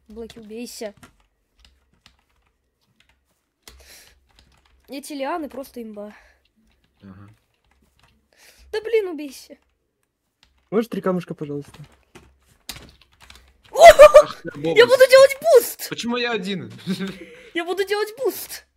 Блоки, убейся. Эти лианы просто имба. Ага. Да блин, убейся. Можешь 3 камушка, пожалуйста? Ах ты, Я буду делать буст! Почему я один? Я буду делать буст!